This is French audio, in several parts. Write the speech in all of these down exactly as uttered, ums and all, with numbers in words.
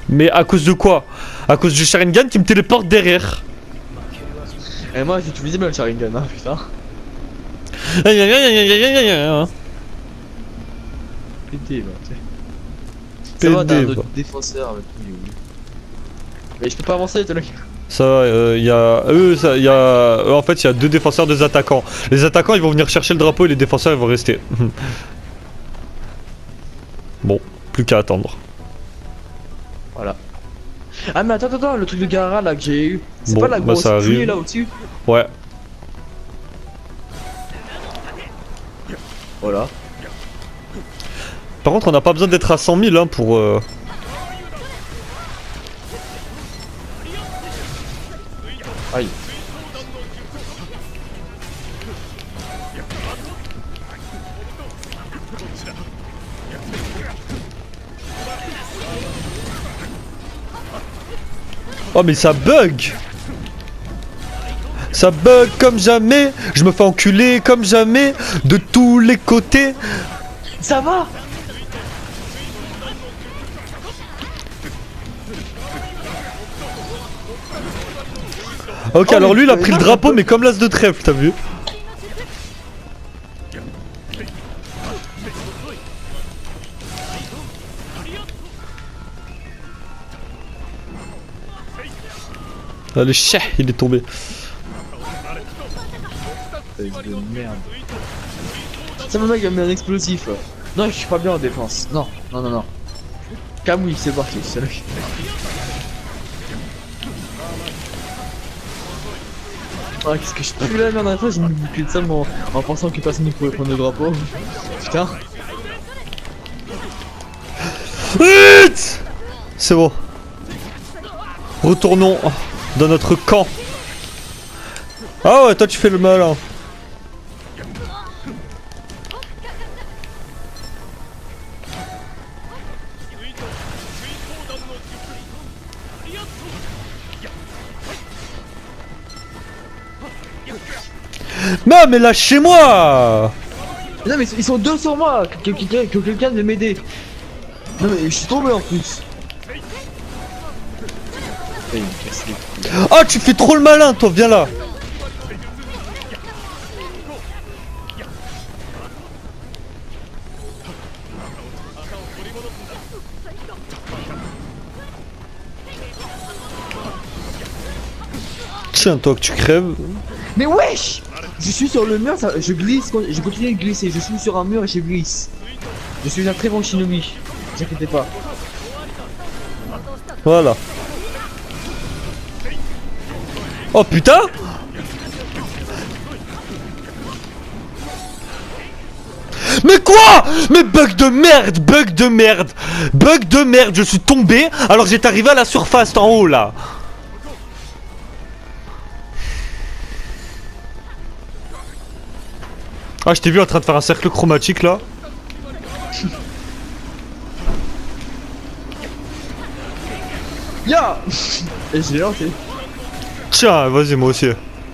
Mais à cause de quoi? À cause du Sharingan qui me téléporte derrière. Et moi j'ai utilisé le Sharingan, hein, putain. Aïe aïe aïe aïe aïe aïe aïe. Pété, bah, tu sais. Ça va, t'as un autre bah. défenseur avec lui. Mais je peux pas avancer, t'es là. Ça va, euh, y a... Eux, ça, y a... Eux, en fait, il y a deux défenseurs, deux attaquants. Les attaquants, ils vont venir chercher le drapeau et les défenseurs, ils vont rester. Bon, plus qu'à attendre. Voilà. Ah mais attends, attends, attends, le truc de Gaara là que j'ai eu. C'est Bon, pas la bah, grosse ça arrive. pluie là au-dessus? Ouais. Voilà. Par contre, on n'a pas besoin d'être à cent mille hein, pour... Euh... Aïe. Oh mais ça bug. Ça bug comme jamais. Je me fais enculer comme jamais. De tous les côtés. Ça va. Ok, oh, alors lui il a mais pris le là, drapeau mais comme l'as de trèfle, t'as vu? Ah, le chien, il est tombé. Avec de merde. Ça me mec a mis un explosif. Non, je suis pas bien en défense. Non, non, non, non. Kamui, c'est parti, c'est lui. Ah, qu'est-ce que je pue la merde à la fois, j'ai mis bouclé de ça en, en pensant que personne ne pouvait prendre le drapeau. Putain. C'est bon. Retournons dans notre camp. Ah ouais, toi tu fais le malin. Non mais lâchez-moi. Non mais ils sont deux sur moi, que, que, que, que quelqu'un vienne m'aider. Non mais je suis tombé en plus. Oh tu fais trop le malin toi, viens là. Tiens toi que tu crèves. Mais wesh. Je suis sur le mur, ça, je glisse, je continue de glisser, je suis sur un mur et je glisse. Je suis un très bon shinobi, ne vous inquiétez pas. Voilà. Oh putain. Mais quoi? Mais bug de merde, bug de merde, bug de merde, je suis tombé alors que j'étais arrivé à la surface en haut là. Ah je t'ai vu en train de faire un cercle chromatique là. Ya. Et j'ai lancé. Tiens, vas-y moi aussi.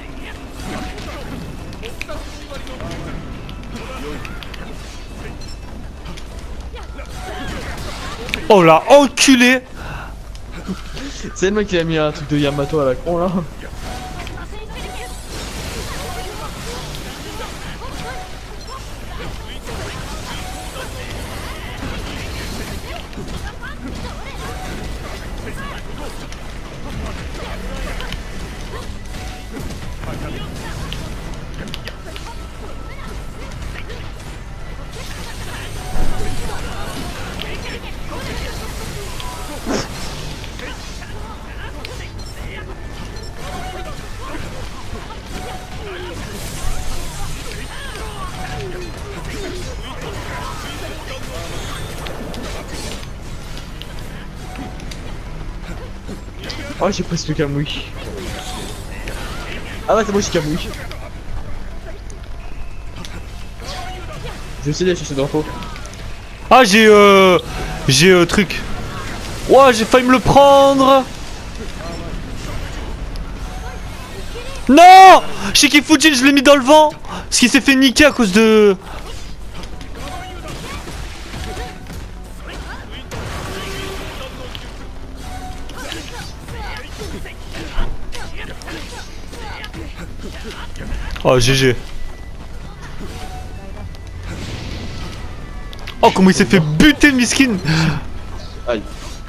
Oh la enculé. C'est le mec qui a mis un truc de Yamato à la con là. Oh j'ai presque Kamui. Ah ouais c'est moi je suis Kamui. Je vais essayer d'aller chercher le drapeau. Ah j'ai euh... J'ai euh, truc. Ouah j'ai failli me le prendre. Non, Shikifujin je l'ai mis dans le vent. Parce qu'il s'est fait niquer à cause de... Oh G G. Oh comment il s'est fait buter le miskin. Aïe.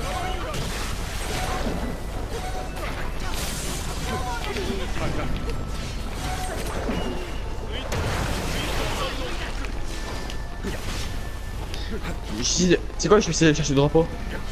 C'est quoi, je vais essayer de chercher le drapeau.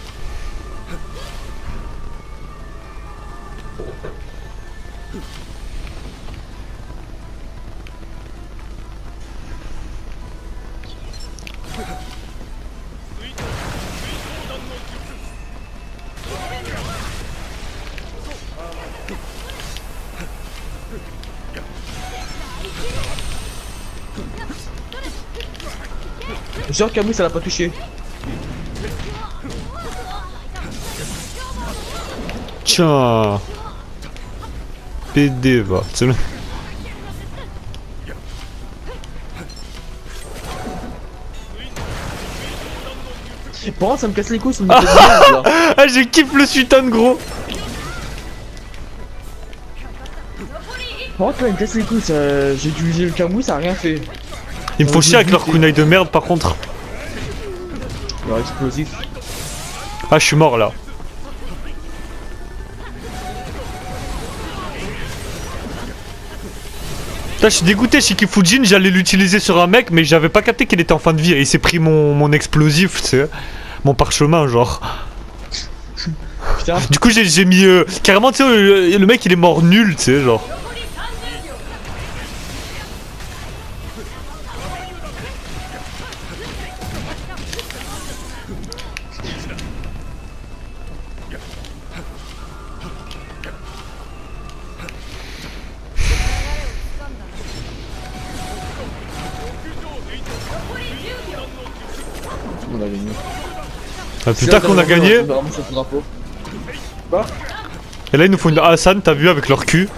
Genre Camus ça l'a pas touché. Tiens. P D va. C'est le... Pour moi ça me casse les couilles, ça me fait de merde, là. Ah j'ai kiffé le sultan gros. Par contre là il me casse les couilles, ça... j'ai utilisé le Camus, ça a rien fait. Ils me font chier avec leur kunai de merde par contre. Leur explosif. Ah je suis mort là. Là je suis dégoûté, Shikifujin, j'allais l'utiliser sur un mec mais j'avais pas capté qu'il était en fin de vie et il s'est pris mon, mon explosif, tu sais. Mon parchemin genre. Putain. Du coup j'ai mis euh, carrément tu sais le, le mec il est mort nul tu sais genre. On a gagné. Ah, putain qu'on a gagné. Quoi? Et là ils nous font une Hassan, t'as vu avec leur cul.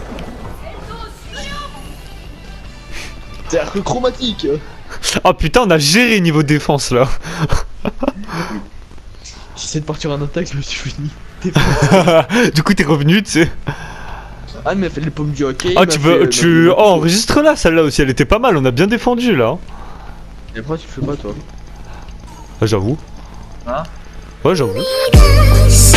C'est arc chromatique. Ah putain on a géré niveau défense là. J'essaie de partir en attaque, je me suis fini. Du coup t'es revenu tu sais. Ah mais il m'a fait les pommes du hockey. Ah tu veux, tu... Oh enregistre là celle-là aussi, elle était pas mal, on a bien défendu là. Et pourquoi tu fais pas toi? Ah j'avoue. Hein? Ouais j'avoue.